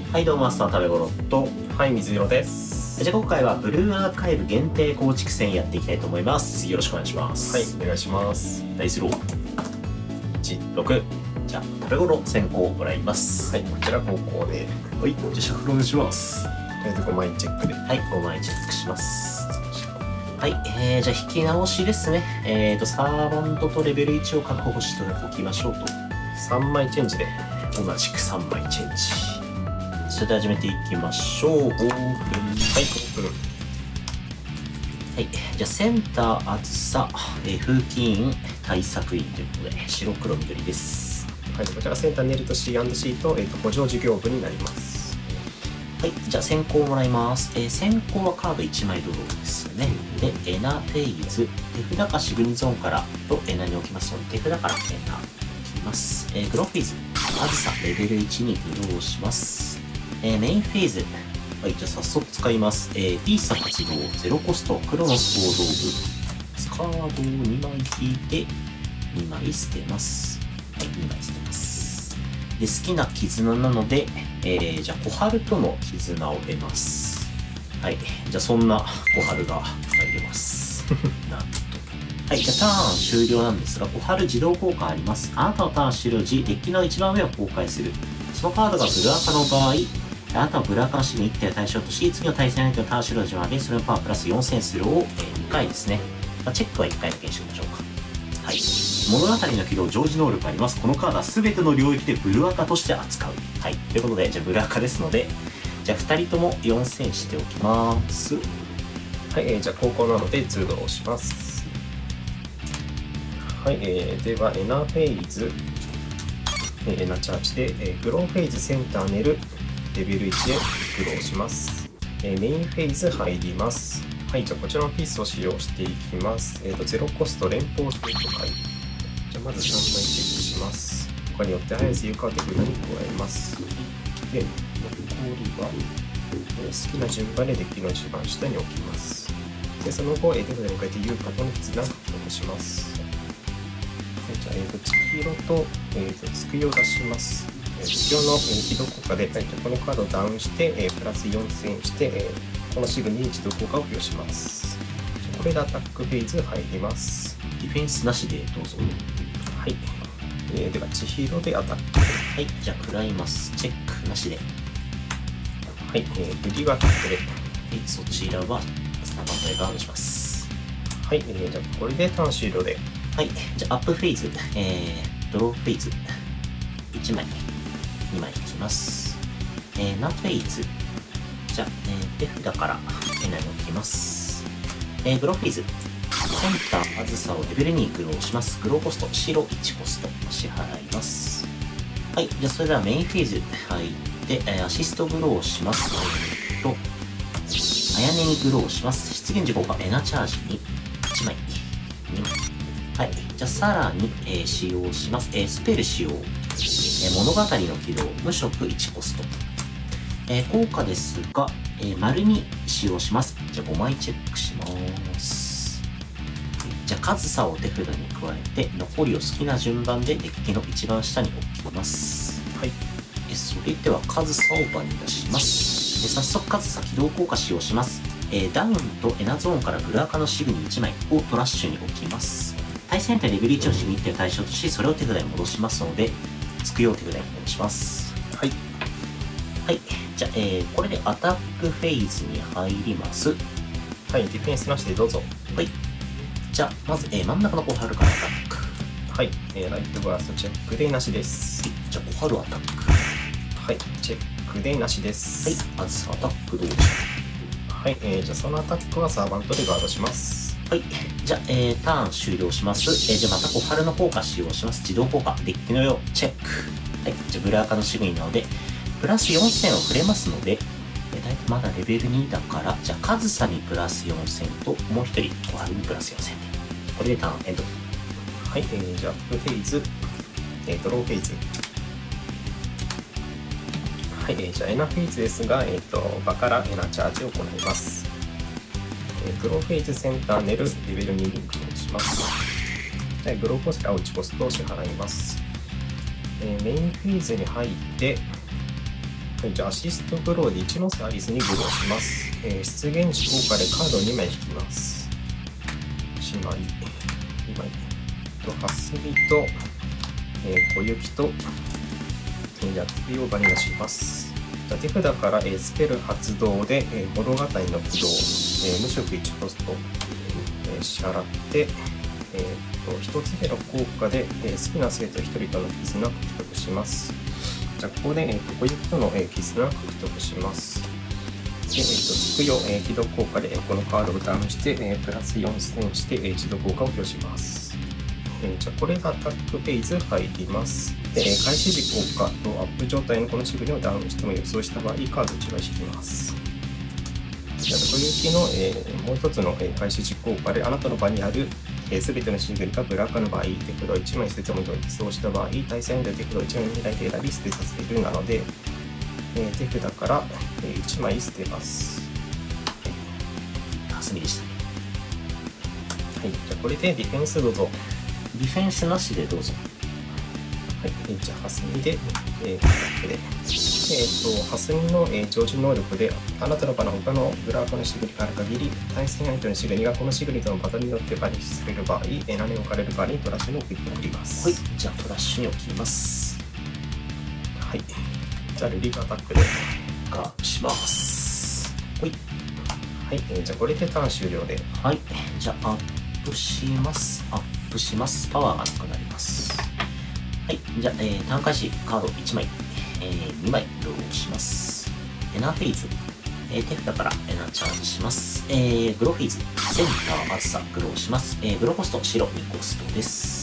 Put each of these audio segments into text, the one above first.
はいどうもマスター食べごろと、 はい、水色です。 じゃあ今回はブルーアーカイブ限定構築戦やっていきたいと思います。よろしくお願いします。 はい、お願いします。 ダイスロー1、6。じゃあ食べごろ先行もらいます。 はい、こちら後攻で。 はい、じゃあシャッフルお願いします。 とりあえず5枚チェックで。 はい、5枚チェックします。はい、じゃあ引き直しですね。サーバントとレベル1を確保しておきましょうと。 3枚チェンジで。 同じく3枚チェンジ。それでは始めていきましょう。オープン。はい、オープン。はい、じゃあセンター厚さ、風紀委員対策員ということで白黒緑です。 はい、こちらセンターネルと C&C と、補助事業部になります。 はい、じゃあ先行もらいます。先行はカード1枚ドローですね。で、エナフェイズ、手札かシグニゾーンからとエナに置きますので、手札からエナ置きます。グローフェイズ、あずさレベル1にブローします。メインフェーズ、はい、じゃあ早速使います。ピーサ発動、ゼロコスト、クロノス行動部。カードを2枚引いて、2枚捨てます。はい、2枚捨てます。で、好きな絆なので、じゃあ小春との絆を得ます。はい、じゃあそんな小春が入れます。なんと。はい、じゃあターン終了なんですが、小春自動効果あります。あなたのターン終了時、デッキの一番上を公開する。そのカードがブルアカの場合、あなたはブルアカのシグに1体を対象とし、次の対戦相手のターン終了時まで、それのパワープラス4000するを、2回ですね。チェックは1回だけにしておきましょうか。はい。物語の起動、常時能力あります。このカードは全ての領域でブルアカとして扱う。はい。ということで、じゃあブルアカですので、じゃあ2人とも4000しておきます。 はい、じゃあ後攻なので2ドローします。はい、ではエナフェイズ、エナチャージで、グローフェイズセンターネルレベル1でブローします。メインフェイズ入ります。はい、じゃあこちらのピースを使用していきます。ゼロコスト連邦ステート回。じゃあまず3枚チェックします。他によって早いユーカーテ札に加えます。で、残りは、好きな順番でデッキの一番下に置きます。で、その後、手札に変えてユーカートの絆を獲得します。はい、じゃあ、千尋と、つくいを出します。必要の起動効果で、このカードをダウンして、プラス4000して、このシグに自動効果を付与します。これでアタックフェーズ入ります。 ディフェンスなしでどうぞ。 はい。では、千尋でアタック。 はい、じゃあ食らいます。チェックなしで。 はい、ブリはアタックで。 はい、そちらはスターバンドでガードします。 はい、じゃあこれでターン終了で。 はい、じゃあアップフェーズ、ドローフェーズ、1枚。2枚引きます。ナフェイズ。じゃあ、手札からエナに置きます。グローフェイズ。センター、あずさをレベル2グローします。グローコスト、白1コスト支払います。はい、じゃあそれではメインフェーズ入って、アシストグローします。と、あやねにグローします。出現時効果、エナチャージに1枚、2枚。はい、じゃあさらに、使用します。スペル使用。物語の起動、無色1コスト。効果ですが、丸に使用します。じゃあ5枚チェックします。じゃあ数差を手札に加えて、残りを好きな順番でデッキの一番下に置きます。はい。それでは数差を場に出します。早速数差起動効果使用します。ダウンとエナゾーンからブルアカのシグニ1枚をトラッシュに置きます。対戦相手レベル1のシグニ1点を対象とし、それを手札に戻しますので、つくよう手札に戻します。はい。はい。じゃあ、これでアタックフェーズに入ります。 はい、ディフェンスなしでどうぞ。 はい。じゃあ、まず、真ん中の小春からアタック。 はい、ライトバーストチェックでなしです。 はい。じゃあ、小春アタック。 はい、チェックでなしです。 はい。あずさアタックどうでしょう。はい、じゃあそのアタックはサーバントでガードします。 はい。じゃあ、ターン終了します。じゃあまた小春の効果使用します。自動効果。デッキのよう、チェック。はい。じゃあ、ブルアカのシグニなので、プラス4000を触れますので、だいたいまだレベル2だから、じゃあ、カズサにプラス4000と、もう一人、小春にプラス4000で。これでターンエンド。 はい、じゃあ、アップフェイズ、ドローフェイズ。はい、じゃあ、エナフェイズですが、場からエナチャージを行います。グローフェイズセンターネル、レベル2にグローします。グローコスト、1コストを支払います。メインフェーズに入って、 はい、じゃあアシストグローで1のサービスにグローします。出現時効果でカードを2枚引きます。1枚、2枚。ハスミと、小雪と、じゃあ次を場に出します。じゃあ手札から、スペル発動で、物語の起動、無色1コスト、支払って、1つ目の効果で、好きな生徒1人との絆を獲得します。じゃあここで、小雪との、絆を獲得します。で、つくよ、起動効果で、このカードをダウンして、プラス4000して、自動効果を付与します。じゃあこれがアタックフェーズ入ります。で、開始時効果とアップ状態のこのシグニをダウンしても予想した場合、カード1枚引きます。じゃあ小雪の、もう一つの、開始時効果であなたの場にあるすべてのシグニがブラックの場合、手札を1枚捨てても予想した場合、対戦で手札を1枚だけ選び捨てさせるなので、手札から、1枚捨てます。 ハスミでしたね。 はい、じゃあこれでディフェンスどうぞ。 ディフェンスなしでどうぞ。 はい、じゃあハスミで、ハスミの、常時能力で、あなたの場の他のブラークのシグニから限り、対戦相手のシグニがこのシグニとのバトルによって場にされる場合、何を置かれる場合にトラッシュに送ります。 はい、じゃあトラッシュに置きます。 はい、じゃあリリーフアタックでがします。はい。 はい、じゃあこれでターン終了で。 はい、じゃあアップします。アップします。パワーがなくなります。はい、じゃあ、ターン開始カード1枚、2枚ロールします。エナーフェイズ、手札からエナーチャージします。グロフィーズ、センター厚さグローします。グロコスト、白2コストです。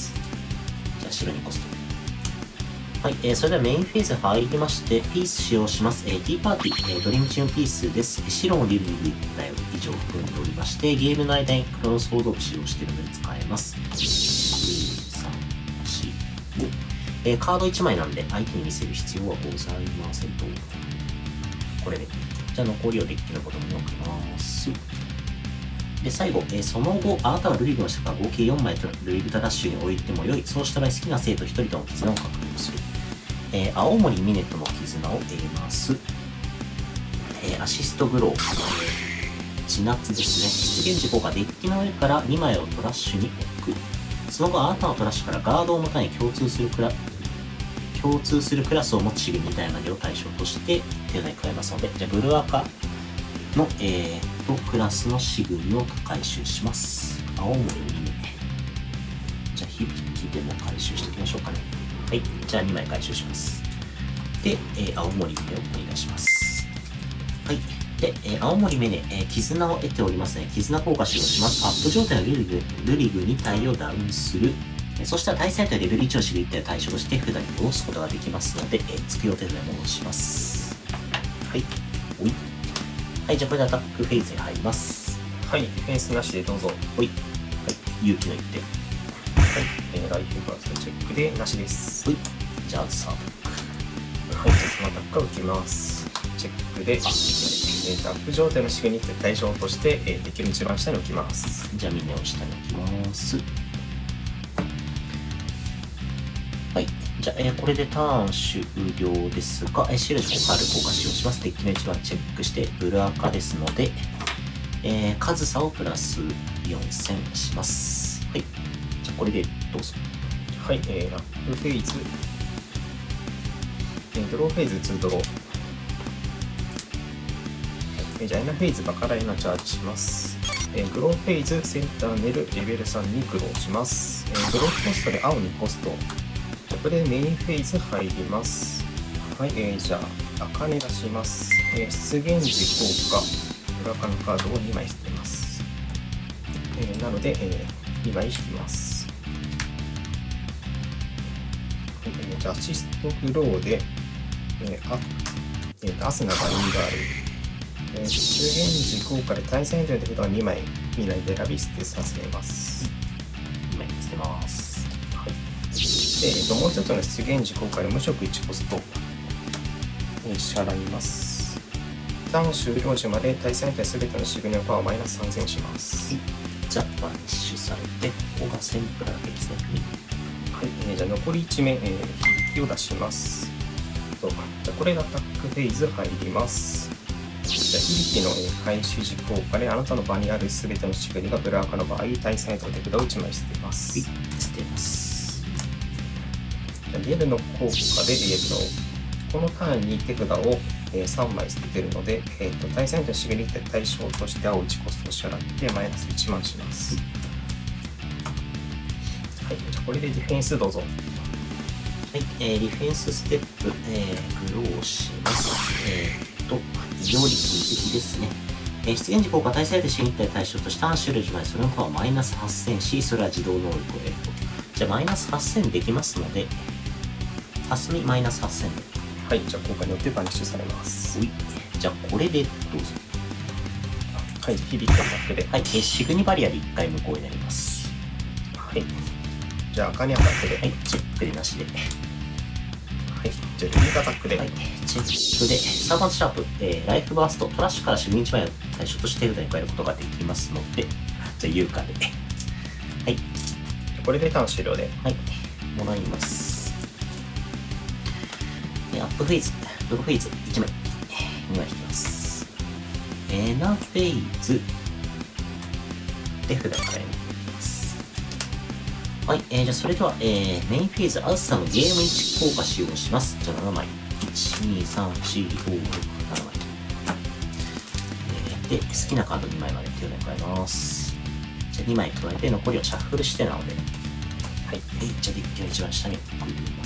じゃあ白2コスト。はい、それではメインフェーズ入りまして、ピース使用します。ティーパーティー、ドリームチューンピースです。白のリルグ内を以上含んでおりまして、ゲームの間にクロスフォードを使用しているので使えます。カード1枚なんで相手に見せる必要はございませんと。これで。じゃあ残りをデッキのボトムに置きます。で、最後、その後、あなたはルリグの下から合計4枚とルリグタダッシュに置いてもよい。そうした場合、好きな生徒1人との絆を獲得する。青森ミネとの絆を得ます。アシストグロー。地夏ですね。出現時効果、デッキの上から2枚をトラッシュに置く。その後、あなたのトラッシュからガードを持たない共通するクラスを持つシグニタイマでを対象として手札に加えますので、じゃあブルアカの、クラスのシグニを回収します。青森にね。じゃあ響きでも回収しておきましょうかね。はい。じゃあ2枚回収します。で、青森目を取り出します。はい。で、青森目で、絆を得ておりますね。絆効果使用します。アップ状態のルリグ2体をダウンする。そしたら対戦相手はレベル1のシグ1体を対象として札に戻すことができますので、つく予定で戻します。はい。おい。はい、じゃあこれでアタックフェーズに入ります。 はい、ディフェンスなしでどうぞ。 おい。はい、勇気の一手。 はい、ライフバーストチェックでなしです。 はい。じゃあ、サーアタック。はい、じゃあそのアタックを打ちます。チェックで、アップ状態のシグニット対象として、デッキの一番下に置きます。 じゃあみんなを下に置きます。はい。じゃあ、これでターン終了ですが、白地効果ある効果使用します。デッキの一番チェックして、ブルアカですので、数差をプラス4000します。はい。じゃあ、これでどうぞ。 はい、アップフェイズ、ドローフェイズ2ドロー。じゃあ、エナフェイズバカラエナチャージします。グローフェイズセンターネルレベル3にグローします。グローコストで青2コスト。これでメインフェーズ入ります。はい、じゃあ、アカネ出します。出現時効果、ブラカのカードを2枚捨てます。なので、2枚引きます。じゃあ、アシストグローで、アスナバリンガール。出現時効果で対戦相手の札を2枚見ないで選び捨てさせます。 2枚捨てます。 で、もう一つの出現時効果で無色1コスト支払います。ターン終了時まで対戦相手すべてのシグニのパワーをマイナス3000します。 じゃあ、バッシュされて、ここが1000プラだけですね。 はい、じゃあ残り1名、響きを出します。じゃあこれでアタックフェーズ入ります。じゃあ、響きの開始時効果であなたの場にあるすべてのシグニがブラーカの場合、対戦相手の手札を1枚捨てます。 捨てます。 じゃあ、ゲルの効果で、このターンに手札を3枚捨ててるので、対戦相手のシグニって対象として青1コストを支払ってマイナス1万します。はい、じゃあこれでディフェンスどうぞ。 はい、ディフェンスステップ、グローします。異常力好きですね。出現時効果、対戦相手シグニって対象としてターン終了時までそれのパワーマイナス8000し、それは自動能力を得ると。じゃあマイナス8000できますので、ハスミマイナス8000で。 はい、じゃあ効果によってバニッシュされます。 じゃあこれでどうぞ。 はい、響きアタックで。 はい、シグニバリアで1回無効になります。 はい。じゃあ赤にアタックで。 はい、チェックでなしで。はい、 じゃあルミアタックで。 はい、チェックで、サーバントシャープ、ライフバースト、トラッシュからシグニ1枚を対象として手札に加えることができますので、じゃあ優化で。はい。 これでターン終了で。 はい、もらいます。アップフェイズ、ドロフェイズ1枚、2枚引きます。エナフェイズ、手札からになります。はい、じゃあそれでは、メインフェーズ、アウスさんのゲーム1効果使用します。じゃあ7枚。1、2、3、4、5、6、7枚。で、好きなカード2枚まで手札に加えます。じゃあ2枚加えて、残りをシャッフルしてなので、はい、じゃあデッキの一番下に送ります。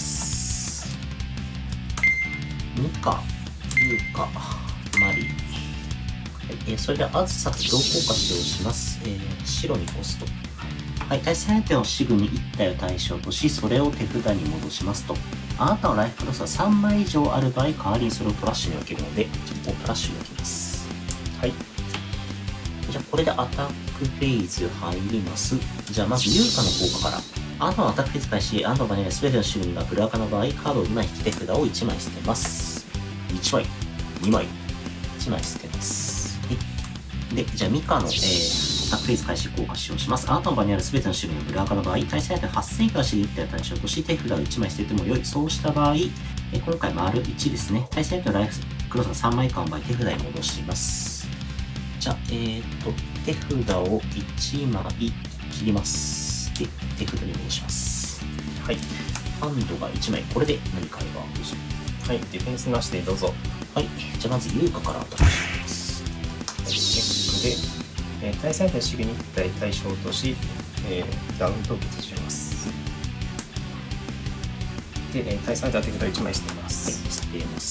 ミカ、ユーカ、マリー。はい、それではアズサと同効果使用します。白にコスト。はい、対戦相手のシグに1体を対象とし、それを手札に戻しますと。あなたのライフクロスは3枚以上ある場合、代わりにそれをトラッシュに分けるので、ここをトラッシュに分けます。はい。じゃあ、これでアタックフェーズ入ります。じゃあ、まず、優化の効果から。あなたのアタックフェーズ開始、あなたの場にある全てのシグニがブラーカの場合、カードを2枚引き手札を1枚捨てます。1枚、2枚、1枚捨てます。はい。で、じゃあ、ミカの、アタックフェーズ開始効果使用します。あなたの場にある全てのシグニのブラーカの場合、対戦相手は8000以下シグニ1体を対象とし、手札を1枚捨てても良い。そうした場合、今回丸1ですね。対戦相手のライフクロスが3枚以下の場合、手札に戻します。じゃあ、手札を1枚切ります。で、手札に戻します。はい。ハンドが1枚。これで何かあればどうぞ。 はい、ディフェンスなしでどうぞ。 はい。じゃあまず優化からアタックします。 はい、チェックで、対戦相手のシグニ1体対象とし、ダウン凍結します。で、対戦相手は手札1枚捨てます。 はい、捨てます。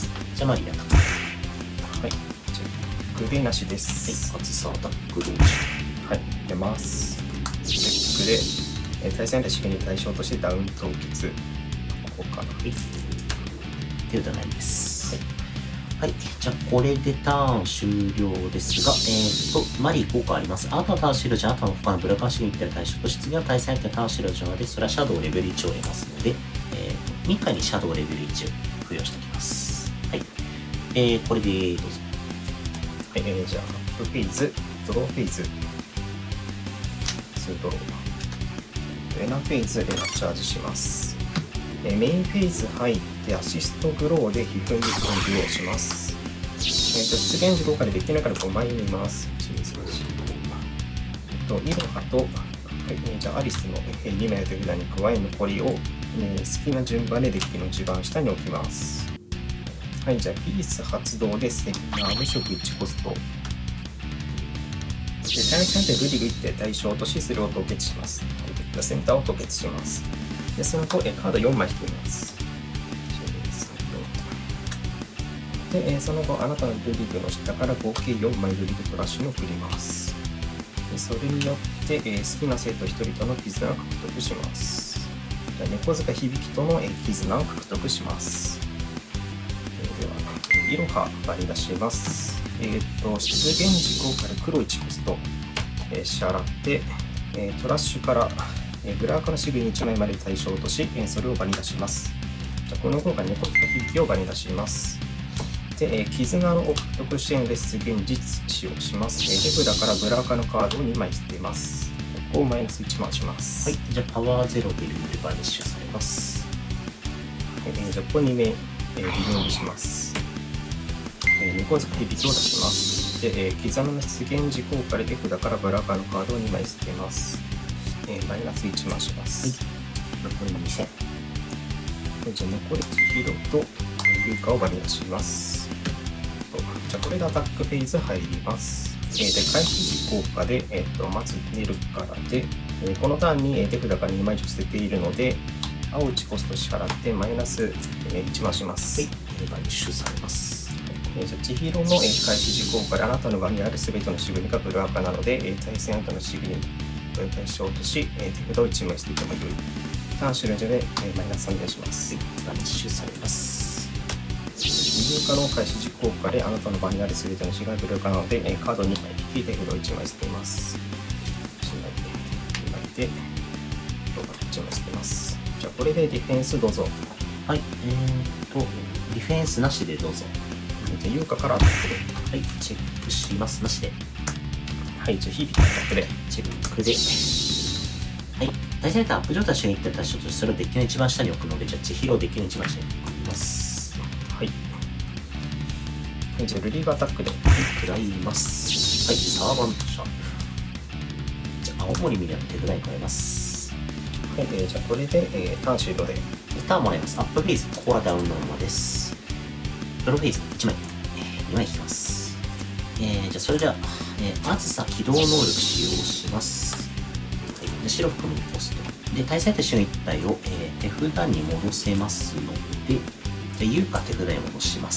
じゃあマリーアタック。 はい、チェックでなしです。 はい、初アタック同時。 はい、出ます。チェックで、対戦相手シグニ対象としてダウン凍結。ここかな。はい。 手札ないです。はい。はい。じゃあ、これでターン終了ですが、マリー効果あります。あなたのターン終了時、あなたの他のブラカーシグニッター対象とし、次は対戦相手のターン終了時まで、それはシャドウレベル1を得ますので、ミカにシャドウレベル1を付与しておきます。はい。これでどうぞ。 はい、じゃあ、アップフェイズ、ドローフェイズ、2ドロー。レナフェイズ、レナチャージします。メインフェーズ入ってアシストグローで皮膚にコンビをします。出現時効果でできないから5枚見ます。1、2、3、4、5。イロハと、はい、じゃあアリスの2枚の手札に加え残りを、好きな順番でデッキの一番下に置きます。はい、じゃあピース発動でセンター無色1コスト。で、対戦相手グリグ1体対象とし、それを凍結します。センターを凍結します。で、その後、カード4枚引きます。で、その後、あなたのルリグの下から合計4枚ルリグトラッシュを振ります。で、それによって、好きな生徒1人との絆を獲得します。じゃあ、猫塚響との絆を獲得します。では、イロハ場に出します。出現時効果で黒1コスト、支払って、トラッシュから、ブラーカのシグに1枚まで対象とし、それを場に出します。じゃこの効果に猫と響きを場に出します。で、絆を獲得しての出現実使用します。手札からブラーカのカードを2枚捨てます。ここをマイナス1回します。 はい、じゃあパワー0でルールバニッシュされます。 はい、じゃあここにね、 リムーブします。猫塚響きを出します。で、刻みの出現時効果で手札からブラカのカードを2枚捨てます。マイナス1回します。 残り2000。 じゃあ残り千尋と優香をバリ出します。じゃあこれでアタックフェーズ入ります。で、回避時効果で、まず出るからで、このターンに手札から2枚以上捨てているので、青1コスト支払ってマイナス1回します。 はい、バニッシュされます。 じゃあ千尋の開始時効果であなたの場にある全てのシグニがブルアカなので、対戦相手のシグニを対象とし、手札を1枚捨ててもよい。ターン終了時でマイナス3にします。 バニッシュされます。 二流化の開始時効果であなたの場にある全てのシグニがブルアカなので、カード2枚引き、手札を1枚捨てます。1枚で、1枚捨てます。じゃあこれでディフェンスどうぞ。 はい、ディフェンスなしでどうぞ。 じゃあ優香からアタックで。 はい、チェックします。なしで。 はい、じゃあ響きアタックで。 チェックで。はい、対戦相手はアップ状態主に行った対象としてそれをデッキの一番下に置くので、じゃあ千尋をデッキの一番下に置きます。 はい。じゃあルリーブアタックで。 食らいます。はい、サーバントシャープ。じゃあ青森ミリアの手札に変えます。 はい、じゃあこれで、ターン終了で。 ターンもらいます。アップフェーズ、コアダウンのままです。ドローフェーズ1枚、2枚引きます。じゃあそれでは、あずさ起動能力使用します。はい、白含むポスト。で、対戦相手瞬1体を、手札に戻せますので、優香手札に戻します。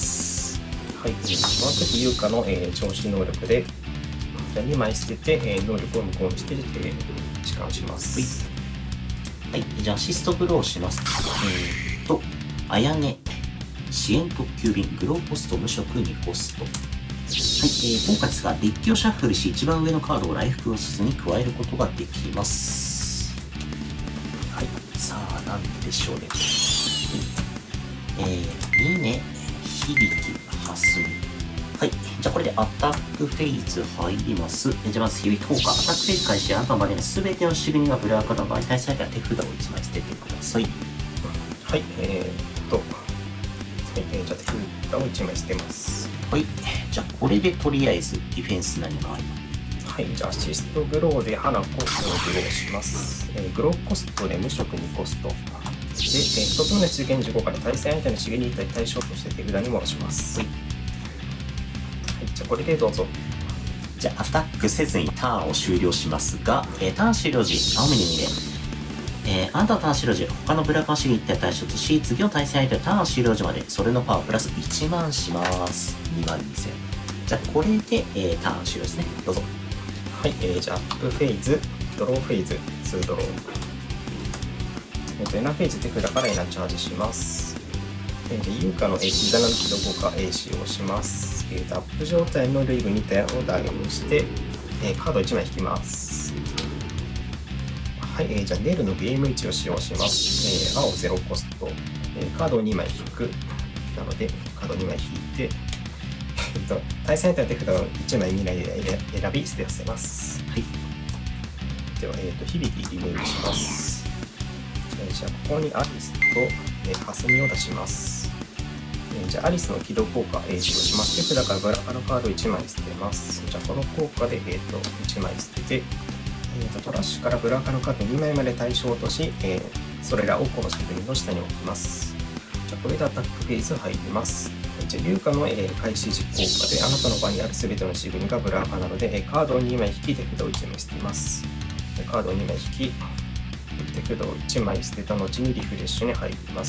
はい、その時優香の、調子能力で、2枚捨てて、能力を無効にして、時間をします。 はい、じゃあアシストブローします。あやね、支援特急便、グローポスト、無職2コスト。はい、今回ですが、デッキをシャッフルし、一番上のカードをライフプロセスに加えることができます。はい、さあ、なんでしょうね。ミネ、響き、ハスミ。はい、じゃあこれでアタックフェーズ入ります。じゃあまず響き効果、アタックフェーズ開始、あなたの場合には全てのシグニがブラーカの場合、対戦相手は手札を1枚捨ててください。 はい、じゃあ手札を1枚捨てます。 はい、じゃあこれでとりあえずディフェンス何がある？ はい、じゃあアシストグローで花子をグローします。グローコストで無職2コスト。で、1つ目の出現時効果で対戦相手のシグニ対象として手札に戻します。はい、じゃあこれでどうぞ。 じゃあアタックせずにターンを終了しますが、ターン終了時、青メニューにあなたのターン終了時、他のブラックマシン1体対象とし、次の対戦相手のターン終了時まで、それのパワープラス1万します。2万2000。じゃあ、これで、ターン終了ですね。どうぞ。 はい、じゃあ、アップフェーズ、ドローフェーズ、2ドロー。エナフェーズ手札からエナチャージします。優香の膝の起動効果使用します。アップ状態のルイブ2体をダイブして、カード1枚引きます。はい、じゃあ、ネルのゲーム1を使用します。青0コスト、カードを2枚引く。なので、カード2枚引いて、対戦相手の手札を1枚2枚で選び、捨てさせます。はい。では、響きリムーブします。じゃあ、ここにアリスと、ハスミを出します。じゃあ、アリスの起動効果使用します。手札からブラカのカード1枚捨てます。じゃあ、この効果で、1枚捨てて、トラッシュからブラカのカード2枚まで対象とし、それらをこのシグニの下に置きます。じゃあこれでアタックフェーズ入ります。じゃあ優香の開始時効果であなたの場にある全てのシグニがブラカなので、カードを2枚引き、手札を1枚捨てます。カードを2枚引き、手札を1枚捨てた後にリフレッシュに入ります。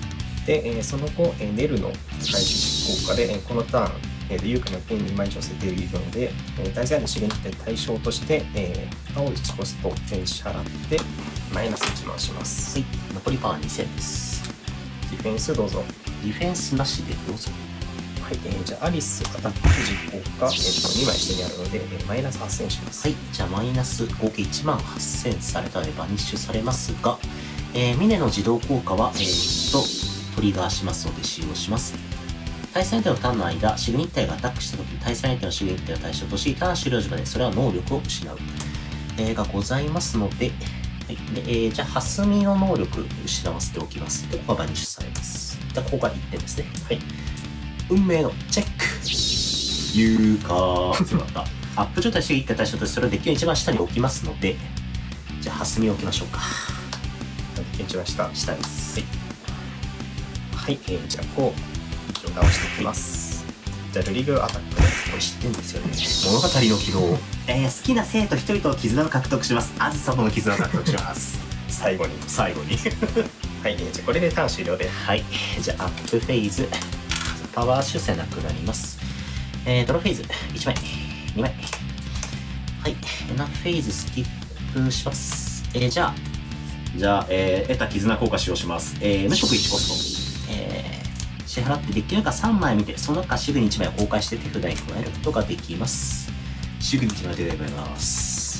で、その後、ネルの開始時効果で、このターン、優香のペン2枚以上捨てているので、対戦相手のシグニ対対象として、青1コストを支払って、マイナス1万します。 はい、残りパワー2000です。 ディフェンスどうぞ。 ディフェンスなしでどうぞ。 はい、じゃあアリスアタック時効果、2枚下にあるので、マイナス8000します。 はい、じゃあマイナス合計1万8000されたのでバニッシュされますが、ミネの自動効果は、トリガーしますので使用します。対戦相手のターンの間、シグニッ体がアタックしたとき、対戦相手のシグニッ体を対象とし、ターン終了時までそれは能力を失う、がございますので、はい、でじゃあ、ハスミの能力失わせておきます。で、ここはバニッシュされます。 じゃあ、ここが1点ですね。 はい。 運命のチェック。言うかー。そうだった。アップ状態して1回対象として、それをデッキの一番下に置きますので、じゃあ、ハスミを置きましょうか。 検知ました。 下です。 はい。じゃあ、こう、倒していきます。じゃあ、ルリグアタックです。 これ知ってんですよね。物語の起動。好きな生徒1人と絆を獲得します。あずさとの絆を獲得します。 最後に。 最後に。 はい。じゃあ、これでターン終了で。 はい。じゃあ、アップフェーズ。パワー修正なくなります。ドローフェーズ。1枚。2枚。はい。ナフェーズスキップします。じゃあ、得た絆効果使用します。無色1コスト。支払ってデッキの中3枚見て、その中シグに1枚を公開して手札に加えることができます。シグに1枚手札に加えます。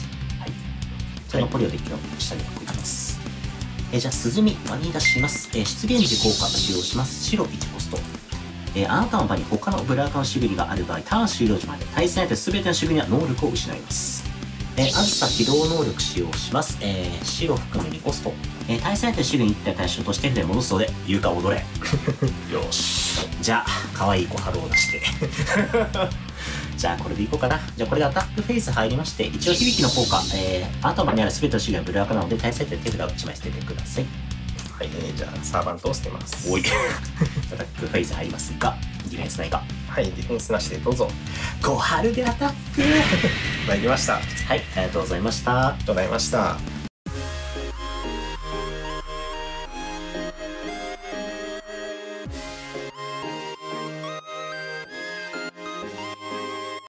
はい。じゃあ残りをデッキの下に置きます。じゃあ、鈴見場に出します。出現時効果使用します。白1コスト。あなたの場に他のブラーカのシグニがある場合、ターン終了時まで対戦相手すべてのシグニは能力を失います。あずさ起動能力使用します。白含む2コスト。対戦相手のシグニ1体対象として手で戻すので、言うか踊れ。よし。じゃあ、可愛い子ハローを出して。じゃあ、これでいこうかな。じゃあ、これでアタックフェイス入りまして、一応響きの効果、あなたの場にあるすべてのシグニはブラーカなので、対戦相手の手札を1枚捨ててください。 はい。じゃあ、サーバントを捨てます。 おい。アタックフェイス入りますが、ディフェンスないか。 はい。ディフェンスなしでどうぞ。 小春でアタック。 参りました。 はい、ありがとうございました。 ありがとうございました。